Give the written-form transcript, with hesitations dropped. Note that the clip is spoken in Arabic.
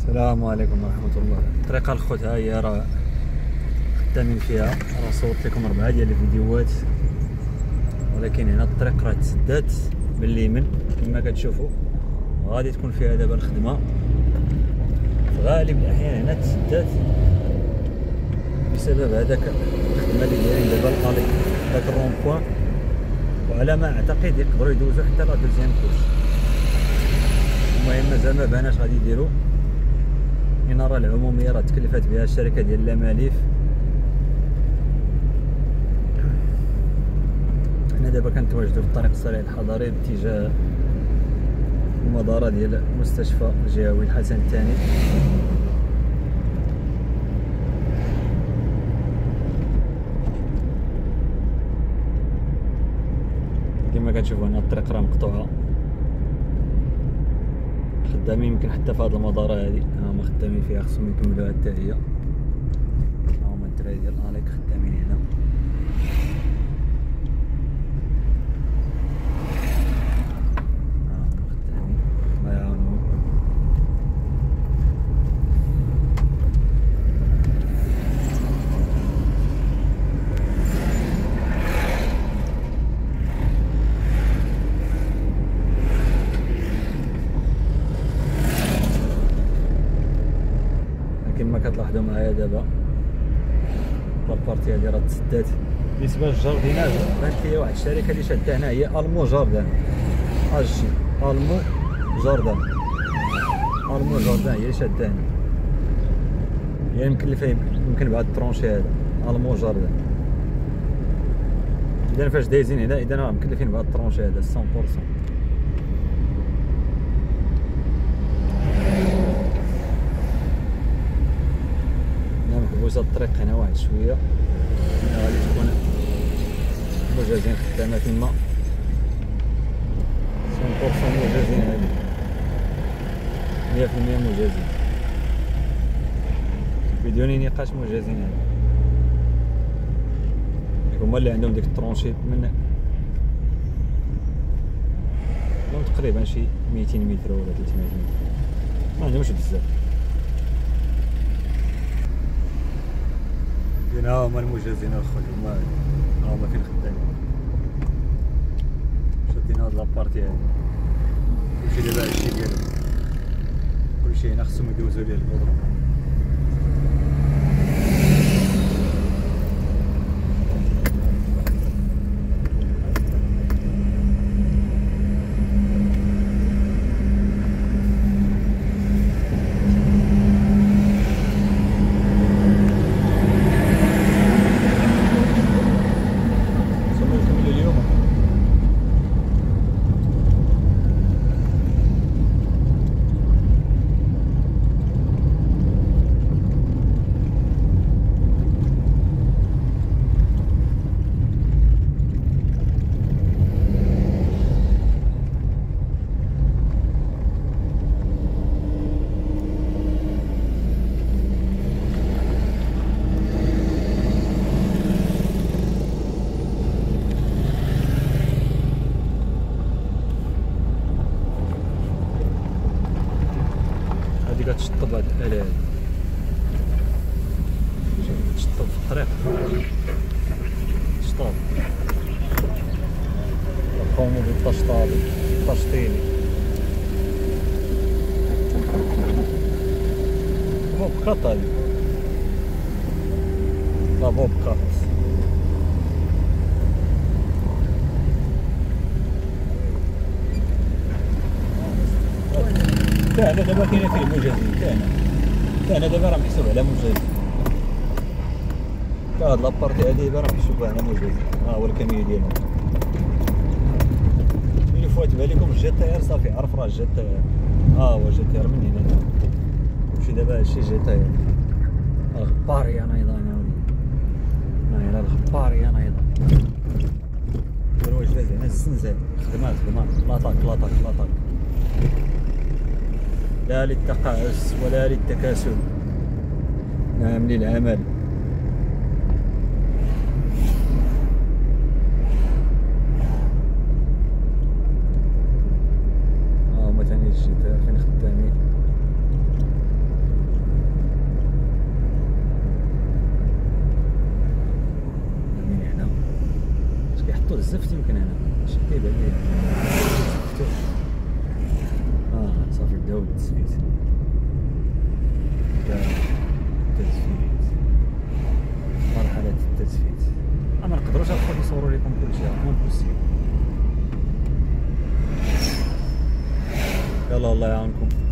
السلام عليكم ورحمة الله. الطريقة الخوت ها هي راه خدامين فيها، راه صورت لكم 4 ديال الفيديوهات، ولكن هنا الطريق راه تسدات من اليمين كما كتشوفوا. غادي تكون فيها دابا الخدمة، في غالب الأحيان هنا تسدات بسبب هذاك الخدمة اللي دايرين دابا الطريق داك الرون بوان، وعلى ما أعتقد يقدروا يدوزوا حتى لا دوزيام كورس. المهم مازال ما باناش غادي يديروا. الإنارة العمومية راه تكلفات بها الشركة ديال لاماليف. حنا دابا كنتواجدوا في الطريق السريع الحضري باتجاه المدارة ديال المستشفى الجهوي الحسن الثاني. كما كتشوفوا هنا الطريق راه مقطوعة، خدامين يمكن حتى في هاد المدارة هادي هما خدامين فيها، خصهم يكملوها حتى هي. هما الدراري ديال الاليك خدامين هنا. خدامين الله يعاونهم. كما كتلاحظوا معايا دابا لابارتي هادي راه تسدات. بالنسبه للجارديناج بانت ليا واحد الشركه اللي شاده هنا هي المو جاردان، اجي المو جاردان، المو جاردان هي اللي شاده هنا، هي مكلفه يمكن بهاد الترونشي هذا المو جاردان. اذا فاش دايزين هنا اذا راه مكلفين بهاد الترونشي هذا 100%. محبوسة الطريق هنا واحد شوية، هنا غادي تكون مجازين خدامة تما 100% مجازين، هادي 100% مجازين بدون نقاش مجازين. هادي هما اللي عندهم ديك الترونشي من تقريبا شي 200 متر ولا 300 متر، ما عندهمش بزاف. هنا هما المجازين الخوت، هما فين خدامين. شدينا هاد لابارتي هادي كلشي دابا هادشي ديالهم، كلشي هنا خصهم يدوزو ليه البودرون. كتشطب هاد الآلة هادي، تشطب في الطريق، تشطب يقوموا بالتشطيب بوبكات هادي، لا بوبكات. حتى هنا دابا كاينه فيه مجازين، حتى هنا دابا راه محسوب على مجازين، حتى هاد لابارتي هادي دابا راه محسوبه على مجازين. ها هو الكاميو ديالهم. اللي فوات بالكم الجي تي ار صافي عرف راه الجي تي ار، ها هو الجي تي ار من هنا نمشي دابا هادشي جي تي ار. الغباري انا ايضا هنا وليدي، هنا الغباري انا ايضا دروج فاز هنا الزنزان، خدمات لاطاك لا للتقاعس ولا للتكاسل، نعم للعمل. هما ثاني الجدار فين خدامين. زفت يمكن هنا شدي بعيد. صافي بداو التسفيت. مرحلة التسفيت. ما نقدروش ندخل نصوروا لكم كلشي، امبوسيبل. يلا الله يعاونكم.